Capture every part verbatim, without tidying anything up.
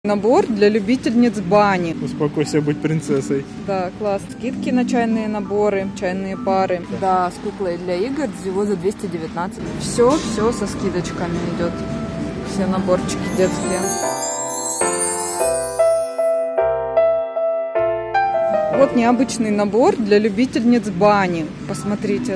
Набор для любительниц бани. Успокойся, быть принцессой. Да, класс. Скидки на чайные наборы, чайные пары. Да, с куклой для игр всего за двести девятнадцать. Все, все со скидочками идет. Все наборчики детские. Вот необычный набор для любительниц бани. Посмотрите.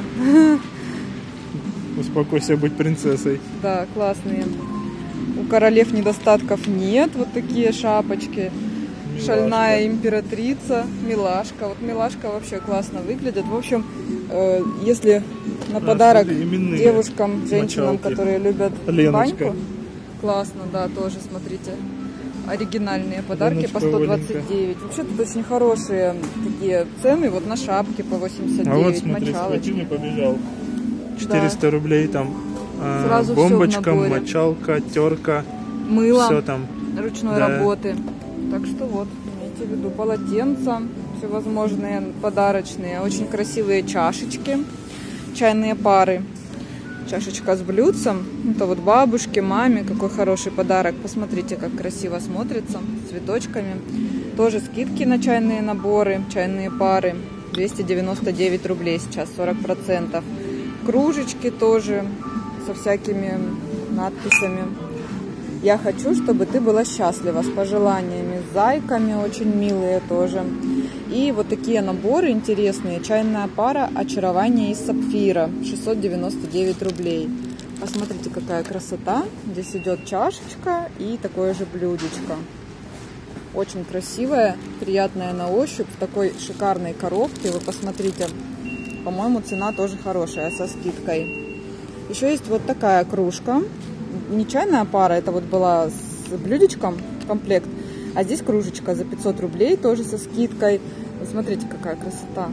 Успокойся, быть принцессой. Да, классные. У королев недостатков нет. Вот такие шапочки. Милашка. Шальная императрица. Милашка. Вот милашка вообще классно выглядит. В общем, э, если на а, подарок смотри, девушкам, женщинам, мочалки. Которые любят Леночка. Баньку. Классно, да, тоже, смотрите. Оригинальные подарки. Леночка, по сто двадцать девять. Вообще тут очень хорошие такие цены. Вот на шапки по восемьдесят девять. А вот смотри, схватил и побежал. четыреста да. рублей там. Сразу бомбочка, мочалка, терка, мыло все там ручной да. работы. Так что вот, имейте в виду, полотенца всевозможные подарочные, очень красивые чашечки, чайные пары. Чашечка с блюдцем, это вот бабушке, маме, какой хороший подарок. Посмотрите, как красиво смотрится, с цветочками. Тоже скидки на чайные наборы, чайные пары, двести девяносто девять рублей сейчас, сорок процентов. Кружечки тоже со всякими надписями. Я хочу, чтобы ты была счастлива, с пожеланиями, с зайками, очень милые тоже. И вот такие наборы интересные. Чайная пара очарование из сапфира, шестьсот девяносто девять рублей. Посмотрите, какая красота. Здесь идет чашечка и такое же блюдечко. Очень красивая, приятная на ощупь, в такой шикарной коробке. Вы посмотрите, по-моему, цена тоже хорошая, со скидкой. Еще есть вот такая кружка, не чайная пара, это вот была с блюдечком комплект, а здесь кружечка за пятьсот рублей, тоже со скидкой. Вот смотрите, какая красота.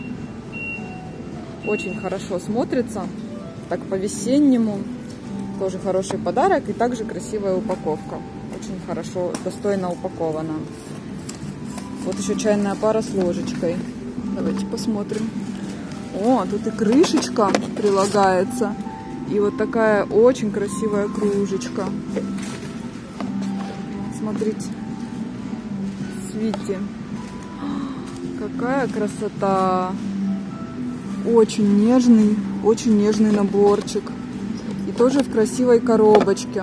Очень хорошо смотрится, так по-весеннему, тоже хороший подарок и также красивая упаковка. Очень хорошо, достойно упакована. Вот еще чайная пара с ложечкой. Давайте посмотрим. О, тут и крышечка прилагается. И вот такая очень красивая кружечка. Смотрите. Свити. Какая красота. Очень нежный, очень нежный наборчик. И тоже в красивой коробочке.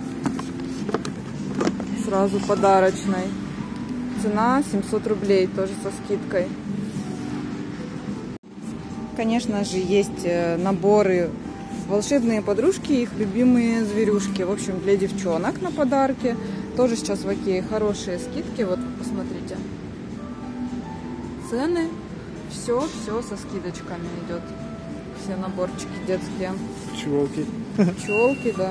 Сразу подарочной. Цена семьсот рублей, тоже со скидкой. Конечно же, есть наборы волшебные подружки, их любимые зверюшки. В общем, для девчонок на подарки. Тоже сейчас в Окее хорошие скидки. Вот, посмотрите. Цены. Все, все со скидочками идет. Все наборчики детские. Пчелки. Пчелки, да.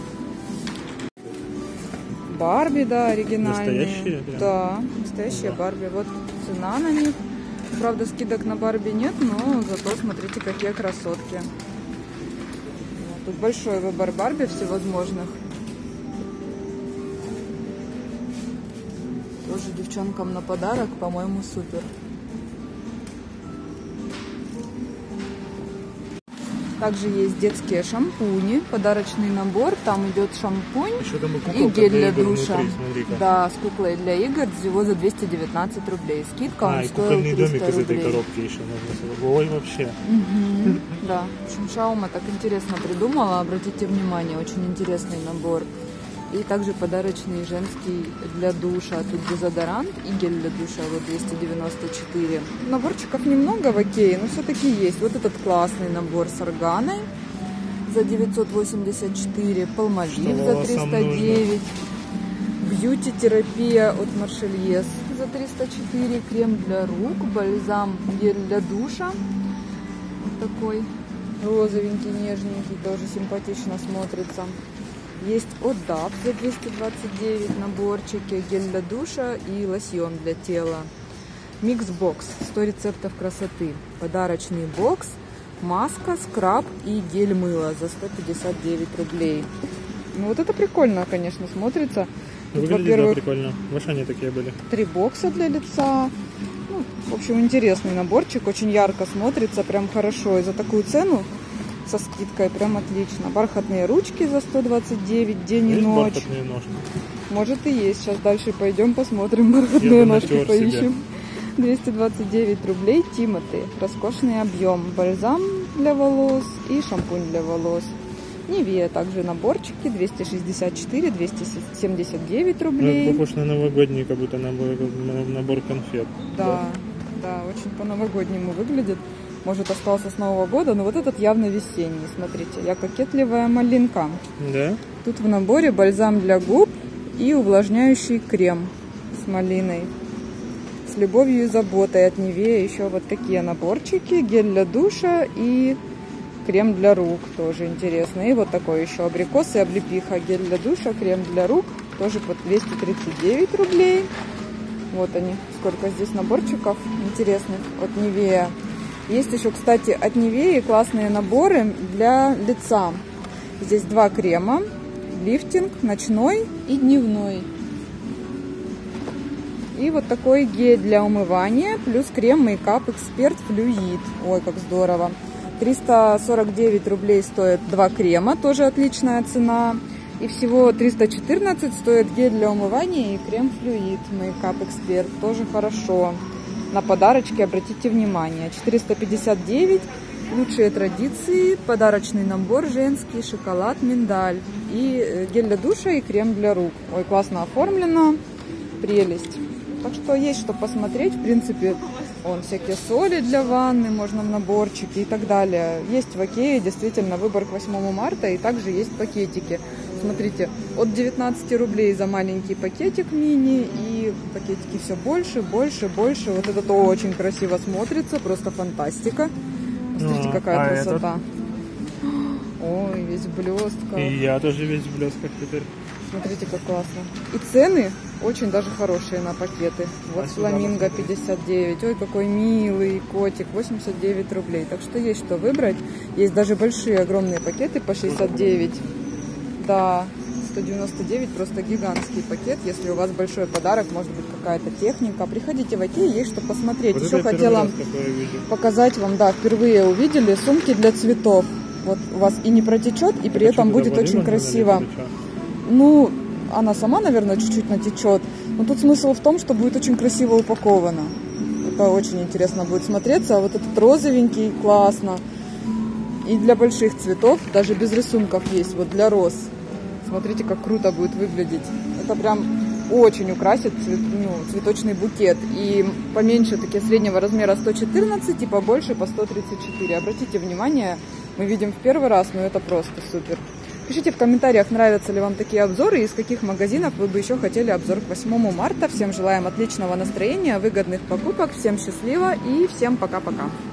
Барби, да, оригинальные. Настоящие? Прям? Да, настоящие да. Барби. Вот цена на них. Правда, скидок на Барби нет, но зато смотрите, какие красотки. Тут большой выбор Барби всевозможных. Тоже девчонкам на подарок, по-моему, супер. Также есть детские шампуни, подарочный набор. Там идет шампунь и, и гель для, для душа. Внутри, да, с куклой для игр всего за двести девятнадцать рублей. Скидка, а, он и стоил триста домик рублей. Из этой коробки еще можно. Ой, вообще. Угу, да, в общем, Шаума так интересно придумала. Обратите внимание, очень интересный набор. И также подарочный женский для душа. Тут дезодорант и гель для душа, вот двести девяносто четыре. Наборчиков немного в Окее, но все-таки есть. Вот этот классный набор с органой за девятьсот восемьдесят четыре. Палмолив за триста девять. Бьюти-терапия от Маршельез за триста четыре. Крем для рук, бальзам, гель для душа. Вот такой розовенький, нежненький, тоже симпатично смотрится. Есть Одап за двести двадцать девять, наборчики, гель для душа и лосьон для тела. Микс-бокс, сто рецептов красоты. Подарочный бокс, маска, скраб и гель мыла за сто пятьдесят девять рублей. Ну вот это прикольно, конечно, смотрится. Выглядит, да, прикольно. В Ашане такие были. Три бокса для лица. Ну, в общем, интересный наборчик, очень ярко смотрится, прям хорошо. И за такую цену со скидкой, прям отлично. Бархатные ручки за сто двадцать девять, день Есть и ночь. бархатные ножки? Может и есть. Сейчас дальше пойдем посмотрим, бархатные ножки натер поищем. себе. двести двадцать девять рублей Тимоти. Роскошный объем. Бальзам для волос и шампунь для волос. Nivea также наборчики. двести шестьдесят четыре, двести семьдесят девять рублей. Ну, похож на новогодний, как будто набор, набор конфет. Да, да, очень по-новогоднему выглядит. Может, остался с Нового года, но вот этот явно весенний. Смотрите, я кокетливая малинка. Да? Тут в наборе бальзам для губ и увлажняющий крем с малиной. С любовью и заботой от Nivea еще вот такие наборчики. Гель для душа и крем для рук. Тоже интересно. И вот такой еще абрикос и облепиха. Гель для душа, крем для рук. Тоже по двести тридцать девять рублей. Вот они. Сколько здесь наборчиков интересных от Nivea. Есть еще, кстати, от Nivea классные наборы для лица. Здесь два крема. Лифтинг, ночной и дневной. И вот такой гель для умывания. Плюс крем Makeup Expert Fluid. Ой, как здорово. триста сорок девять рублей стоит два крема. Тоже отличная цена. И всего триста четырнадцать стоит гель для умывания и крем Fluid Makeup Expert. Тоже хорошо. На подарочки обратите внимание. четыреста пятьдесят девять. Лучшие традиции. Подарочный набор женский. Шоколад, миндаль. И гель для душа и крем для рук. Ой, классно оформлено. Прелесть. Так что есть что посмотреть. В принципе, вон всякие соли для ванны. Можно в наборчике и так далее. Есть в Окее действительно выбор к восьмому марта. И также есть пакетики. Смотрите, от девятнадцати рублей за маленький пакетик мини, и пакетики все больше, больше, больше. Вот это очень красиво смотрится, просто фантастика. Посмотрите, а, какая а красота. Этот? Ой, весь в блестках. И я тоже весь в блестках теперь. Смотрите, как классно. И цены очень даже хорошие на пакеты. Вот а фламинго пятьдесят девять. Ой, какой милый котик. восемьдесят девять рублей. Так что есть что выбрать. Есть даже большие, огромные пакеты по шестьдесят девять. Да, сто девяносто девять, просто гигантский пакет. Если у вас большой подарок, может быть какая-то техника, приходите в Окей, есть что посмотреть. Вот еще хотела показать вам, да, впервые увидели сумки для цветов. Вот у вас и не протечет, и при этом будет очень красиво. Ну, она сама, наверное, чуть-чуть натечет. Но тут смысл в том, что будет очень красиво упаковано. Это очень интересно будет смотреться. А вот этот розовенький, классно. И для больших цветов, даже без рисунков есть, вот для роз. Смотрите, как круто будет выглядеть. Это прям очень украсит цвет, ну, цветочный букет. И поменьше такие среднего размера сто четырнадцать, и побольше по сто тридцать четыре. Обратите внимание, мы видим в первый раз, но это просто супер. Пишите в комментариях, нравятся ли вам такие обзоры, и из каких магазинов вы бы еще хотели обзор к восьмому марта. Всем желаем отличного настроения, выгодных покупок, всем счастливо и всем пока-пока.